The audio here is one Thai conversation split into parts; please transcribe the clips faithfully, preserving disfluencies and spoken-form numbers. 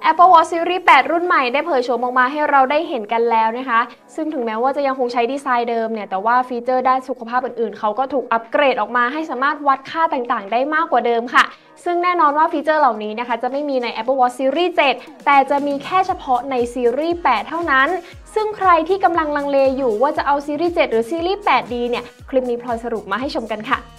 Apple Watch Series แปด รุ่นใหม่ได้เผยโฉมออกมาให้เราได้เห็นกันแล้วนะคะซึ่งถึงแม้ว่าจะยังคงใช้ดีไซน์เดิมเนี่ยแต่ว่าฟีเจอร์ด้านสุขภาพอื่นๆเขาก็ถูกอัปเกรดออกมาให้สามารถวัดค่าต่างๆได้มากกว่าเดิมค่ะซึ่งแน่นอนว่าฟีเจอร์เหล่านี้นะคะจะไม่มีใน Apple Watch Series เจ็ด แต่จะมีแค่เฉพาะใน Series แปด เท่านั้นซึ่งใครที่กำลังลังเลอยู่ว่าจะเอา Series เจ็ด หรือ Series แปด ดีเนี่ยคลิปนี้พลอยสรุปมาให้ชมกันค่ะ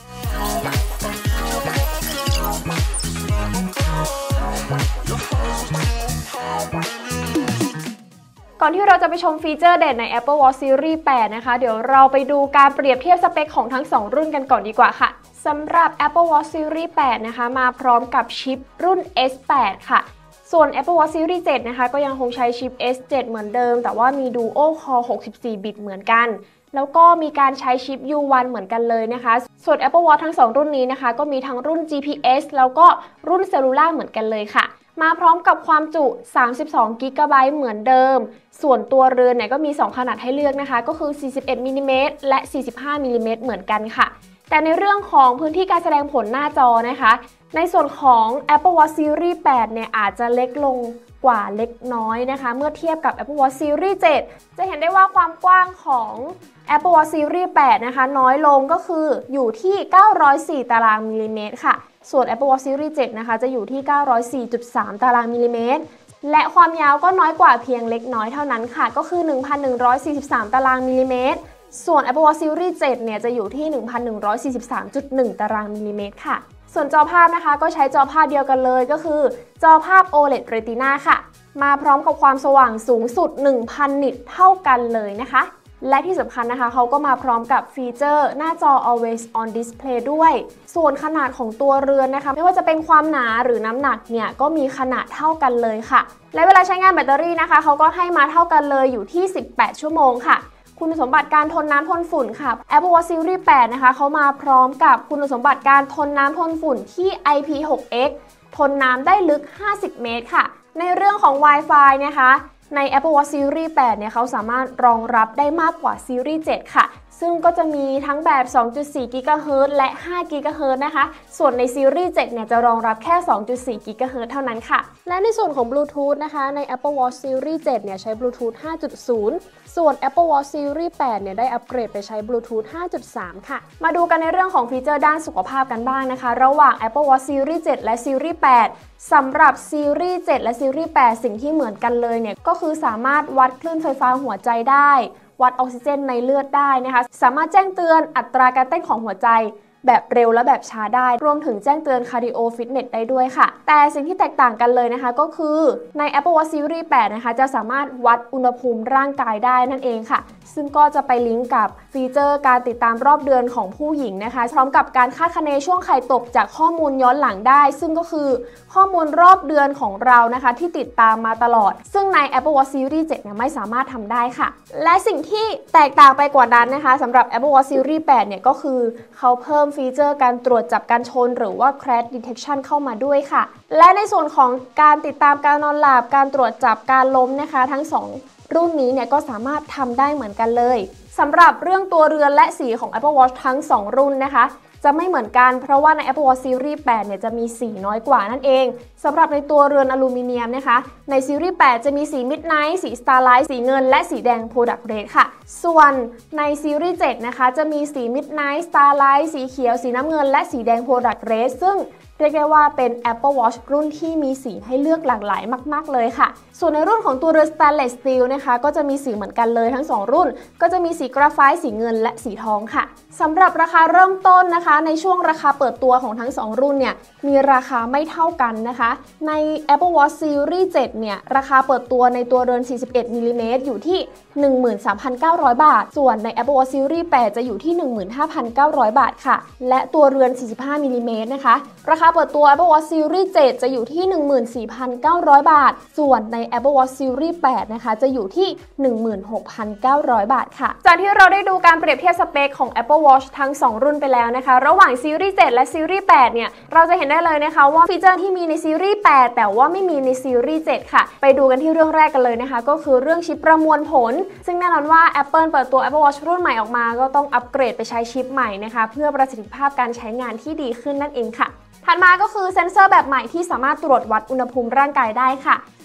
ก่อนที่เราจะไปชมฟีเจอร์เด่นใน Apple Watch Series แปด นะคะเดี๋ยวเราไปดูการเปรียบเทียบสเปคของทั้งสองรุ่นกันก่อนดีกว่าค่ะสำหรับ Apple Watch Series แปด นะคะมาพร้อมกับชิปรุ่น เอส แปด ค่ะส่วน Apple Watch Series เจ็ด นะคะก็ยังคงใช้ชิป เอส เจ็ด เหมือนเดิมแต่ว่ามี Dual Core หกสิบสี่ บิตเหมือนกันแล้วก็มีการใช้ชิป ยู วัน เหมือนกันเลยนะคะส่วน Apple Watch ทั้งสองรุ่นนี้นะคะก็มีทั้งรุ่น จี พี เอส แล้วก็รุ่น Cellular เหมือนกันเลยค่ะมาพร้อมกับความจุ สามสิบสอง กิกะไบต์ เหมือนเดิมส่วนตัวเรือนเนี่ยก็มีสองขนาดให้เลือกนะคะก็คือ สี่สิบเอ็ด มิลลิเมตร และ สี่สิบห้า มิลลิเมตร เหมือนกันค่ะแต่ในเรื่องของพื้นที่การแสดงผลหน้าจอนะคะในส่วนของ Apple Watch Series แปด เนี่ยอาจจะเล็กลงกว่าเล็กน้อยนะคะเมื่อเทียบกับ Apple Watch Series เจ็ด จะเห็นได้ว่าความกว้างของ Apple Watch Series แปด นะคะน้อยลงก็คืออยู่ที่ เก้าร้อยสี่ ตารางมิลลิเมตรค่ะส่วน Apple Watch Series เจ็ด นะคะจะอยู่ที่ เก้าร้อยสี่จุดสาม ตารางมิลลิเมตรและความยาวก็น้อยกว่าเพียงเล็กน้อยเท่านั้นค่ะก็คือ หนึ่งพันหนึ่งร้อยสี่สิบสาม ตารางมิลลิเมตรส่วน Apple Watch Series เจ็ด เนี่ยจะอยู่ที่ หนึ่งพันหนึ่งร้อยสี่สิบสามจุดหนึ่ง ตารางมิลลิเมตรค่ะส่วนจอภาพนะคะก็ใช้จอภาพเดียวกันเลยก็คือจอภาพ โอ แอล อี ดี Retina ค่ะมาพร้อมกับความสว่างสูงสุด หนึ่งพัน นิตเท่ากันเลยนะคะและที่สำคัญนะคะเขาก็มาพร้อมกับฟีเจอร์หน้าจอ Always on Display ด้วยส่วนขนาดของตัวเรือนนะคะไม่ว่าจะเป็นความหนาหรือน้ำหนักเนี่ยก็มีขนาดเท่ากันเลยค่ะและเวลาใช้งานแบตเตอรี่นะคะเขาก็ให้มาเท่ากันเลยอยู่ที่สิบแปดชั่วโมงค่ะคุณสมบัติการทนน้ำทนฝุ่นค่ะ Apple Watch Series แปด นะคะเขามาพร้อมกับคุณสมบัติการทนน้ำทนฝุ่นที่ ไอ พี หก เอ็กซ์ ทนน้ำได้ลึกห้าสิบเมตรค่ะในเรื่องของ Wi-Fi นะคะใน Apple Watch Series แปด เนี่ยเขาสามารถรองรับได้มากกว่า Series เจ็ด ค่ะซึ่งก็จะมีทั้งแบบ สองจุดสี่ กิกะเฮิรตซ์ และ ห้า กิกะเฮิรตซ์ นะคะส่วนใน Series เจ็ด เนี่ยจะรองรับแค่ สองจุดสี่ กิกะเฮิรตซ์ เท่านั้นค่ะและในส่วนของ Bluetooth นะคะใน Apple Watch Series เจ็ด เนี่ยใช้ Bluetooth ห้าจุดศูนย์ ส่วน Apple Watch Series แปด เนี่ยได้อัปเกรดไปใช้ Bluetooth ห้าจุดสาม ค่ะมาดูกันในเรื่องของฟีเจอร์ด้านสุขภาพกันบ้างนะคะระหว่าง Apple Watch Series เจ็ด และ Series แปด สำหรับ Series เจ็ด และ Series แปด สิ่งที่เหมือนกันเลยเนี่ยก็คือสามารถวัดคลื่นไฟฟ้าหัวใจได้วัดออกซิเจนในเลือดได้นะคะสามารถแจ้งเตือนอัตราการเต้นของหัวใจแบบเร็วและแบบช้าได้รวมถึงแจ้งเตือนคาร์ดิโอฟิตเนสได้ด้วยค่ะแต่สิ่งที่แตกต่างกันเลยนะคะก็คือใน Apple Watch Series แปด นะคะจะสามารถวัดอุณหภูมิร่างกายได้นั่นเองค่ะซึ่งก็จะไปลิงก์กับฟีเจอร์การติดตามรอบเดือนของผู้หญิงนะคะพร้อมกับการคาดคะเนช่วงไข่ตกจากข้อมูลย้อนหลังได้ซึ่งก็คือข้อมูลรอบเดือนของเรานะคะที่ติดตามมาตลอดซึ่งใน Apple Watch Series เจ็ด เนี่ยไม่สามารถทำได้ค่ะและสิ่งที่แตกต่างไปกว่านั้นนะคะสำหรับ Apple Watch Series แปด เนี่ยก็คือเขาเพิ่มฟีเจอร์การตรวจจับการชนหรือว่า crash detection เข้ามาด้วยค่ะและในส่วนของการติดตามการนอนหลับการตรวจจับการล้มนะคะทั้งสองรุ่นนี้เนี่ยก็สามารถทำได้เหมือนกันเลยสำหรับเรื่องตัวเรือนและสีของ Apple Watch ทั้งสองรุ่นนะคะจะไม่เหมือนกันเพราะว่าใน Apple Watch Series แปด เนี่ยจะมีสีน้อยกว่านั่นเองสำหรับในตัวเรือนอลูมิเนียมนะคะใน Series แปด จะมีสี Midnight สี Starlight สีเงินและสีแดง Product Red ค่ะส่วนใน Series เจ็ด นะคะจะมีสี Midnight Starlight สีเขียวสีน้ำเงินและสีแดง Product Red ซึ่งเรียกได้ว่าเป็น Apple Watch รุ่นที่มีสีให้เลือกหลากหลายมากๆเลยค่ะส่วนในรุ่นของตัวเรือน Stainless Steel นะคะก็จะมีสีเหมือนกันเลยทั้งสองรุ่นก็จะมีสีกราไฟต์สีเงินและสีทองค่ะสำหรับราคาเริ่มต้นนะคะในช่วงราคาเปิดตัวของทั้งสองรุ่นเนี่ยมีราคาไม่เท่ากันนะคะใน Apple Watch Series เจ็ด เนี่ยราคาเปิดตัวในตัวเรือน สี่สิบเอ็ด มิลลิเมตร อยู่ที่ หนึ่งหมื่นสามพันเก้าร้อย บาทส่วนใน Apple Watch Series แปด จะอยู่ที่ หนึ่งหมื่นห้าพันเก้าร้อย บาทค่ะและตัวเรือน สี่สิบห้า มิลลิเมตร นะคะราคาเปิดตัว Apple Watch Series เจ็ด จะอยู่ที่ หนึ่งหมื่นสี่พันเก้าร้อย บาทส่วนใน Apple Watch Series แปด นะคะจะอยู่ที่ หนึ่งหมื่นหกพันเก้าร้อย บาทค่ะจากที่เราได้ดูการเปรียบเทียบสเปคของ Apple Watch ทั้งสองรุ่นไปแล้วนะคะระหว่าง Series เจ็ด และ Series แปด เนี่ยเราจะเห็นได้เลยนะคะว่าฟีเจอร์ที่มีใน Series แปด แต่ว่าไม่มีใน Series เจ็ด ค่ะไปดูกันที่เรื่องแรกกันเลยนะคะก็คือเรื่องชิปประมวลผลซึ่งแน่นอนว่า Apple เปิดตัว Apple Watch รุ่นใหม่ออกมาก็ต้องอัปเกรดไปใช้ชิปใหม่นะคะเพื่อประสิทธิภาพการใช้งานที่ดีขึ้นนั่นเองค่ะถัดมาก็คือเซ็นเซอร์แบบใหม่ที่สามารถตรวจวัดอุณหภูมิร่างกายได้ค่ะ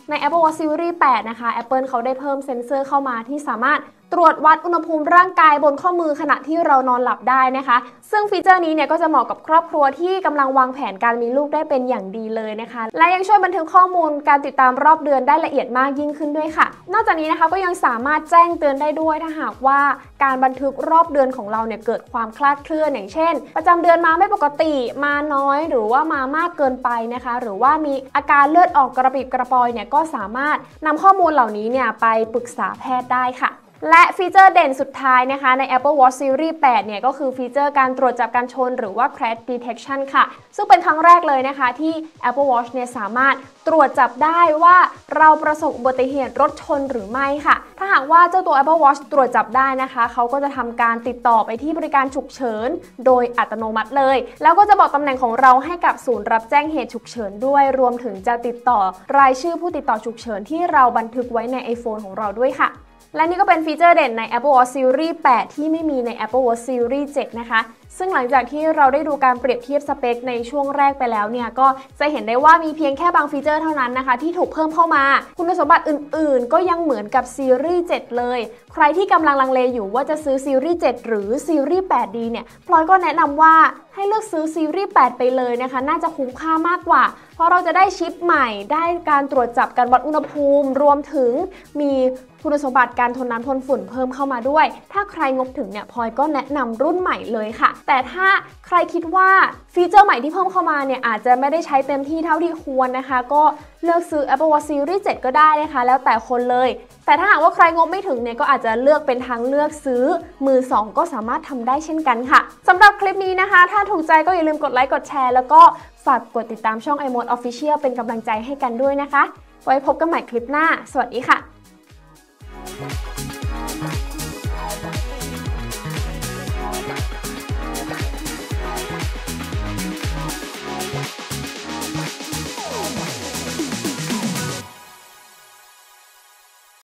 ใน Apple Watch Series แปดนะคะ Apple เขาได้เพิ่มเซ็นเซอร์เข้ามาที่สามารถตรวจวัดอุณหภูมิร่างกายบนข้อมือขณะที่เรานอนหลับได้นะคะซึ่งฟีเจอร์นี้เนี่ยก็จะเหมาะกับครอบครัวที่กำลังวางแผนการมีลูกได้เป็นอย่างดีเลยนะคะและยังช่วยบันทึกข้อมูลการติดตามรอบเดือนได้ละเอียดมากยิ่งขึ้นด้วยค่ะนอกจากนี้นะคะก็ยังสามารถแจ้งเตือนได้ด้วยถ้าหากว่าการบันทึกรอบเดือนของเราเนี่ยเกิดความคลาดเคลื่อนอย่างเช่นประจำเดือนมาไม่ปกติมาน้อยหรือว่ามามากเกินไปนะคะหรือว่ามีอาการเลือดออกกระปิบกระปอยเนี่ยก็สามารถนำข้อมูลเหล่านี้เนี่ยไปปรึกษาแพทย์ได้ค่ะและฟีเจอร์เด่นสุดท้ายนะคะใน Apple Watch Series แปดเนี่ยก็คือฟีเจอร์การตรวจจับการชนหรือว่า Crash Detection ค่ะซึ่งเป็นครั้งแรกเลยนะคะที่ Apple Watch เนี่ยสามารถตรวจจับได้ว่าเราประสบอุบัติเหตุรถชนหรือไม่ค่ะถ้าหากว่าเจ้าตัว Apple Watch ตรวจจับได้นะคะเขาก็จะทำการติดต่อไปที่บริการฉุกเฉินโดยอัตโนมัติเลยแล้วก็จะบอกตำแหน่งของเราให้กับศูนย์รับแจ้งเหตุฉุกเฉินด้วยรวมถึงจะติดต่อรายชื่อผู้ติดต่อฉุกเฉินที่เราบันทึกไว้ใน iPhone ของเราด้วยค่ะและนี่ก็เป็นฟีเจอร์เด่นใน Apple Watch Series แปดที่ไม่มีใน Apple Watch Series เจ็ดนะคะซึ่งหลังจากที่เราได้ดูการเปรียบเทียบสเปคในช่วงแรกไปแล้วเนี่ยก็จะเห็นได้ว่ามีเพียงแค่บางฟีเจอร์เท่านั้นนะคะที่ถูกเพิ่มเข้ามาคุณสมบัติอื่นๆก็ยังเหมือนกับซีรีส์ เจ็ดเลยใครที่กำลังลังเลอยู่ว่าจะซื้อซีรีส์ เจ็ดหรือซีรีส์ แปดดีเนี่ยพลอยก็แนะนำว่าให้เลือกซื้อซีรีส์ แปดไปเลยนะคะน่าจะคุ้มค่ามากกว่าเพราะเราจะได้ชิปใหม่ได้การตรวจจับการวัดอุณหภูมิรวมถึงมีคุณสมบัติการทนน้ำทนฝุ่นเพิ่มเข้ามาด้วยถ้าใครงบถึงเนี่ยพลอยก็แนะนำรุ่นใหม่เลยค่ะแต่ถ้าใครคิดว่าฟีเจอร์ใหม่ที่เพิ่มเข้ามาเนี่ยอาจจะไม่ได้ใช้เต็มที่เท่าที่ควรนะคะก็เลือกซื้อ Apple Watch Series เจ็ดก็ได้นะคะแล้วแต่คนเลยแต่ถ้าหากว่าใครงบไม่ถึงเนี่ยก็อาจจะเลือกเป็นทางเลือกซื้อมือสองก็สามารถทำได้เช่นกันค่ะสำหรับคลิปนี้นะคะถ้าถูกใจก็อย่าลืมกดไลค์กดแชร์แล้วก็ฝากกดติดตามช่อง iMode Official เป็นกำลังใจให้กันด้วยนะคะไว้พบกันใหม่คลิปหน้าสวัสดีค่ะ